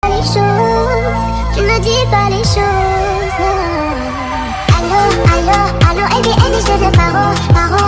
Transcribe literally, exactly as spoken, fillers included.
Les choses, tu ne dis pas les choses. Allô, allô, allô, et bien, et je te paro, paro.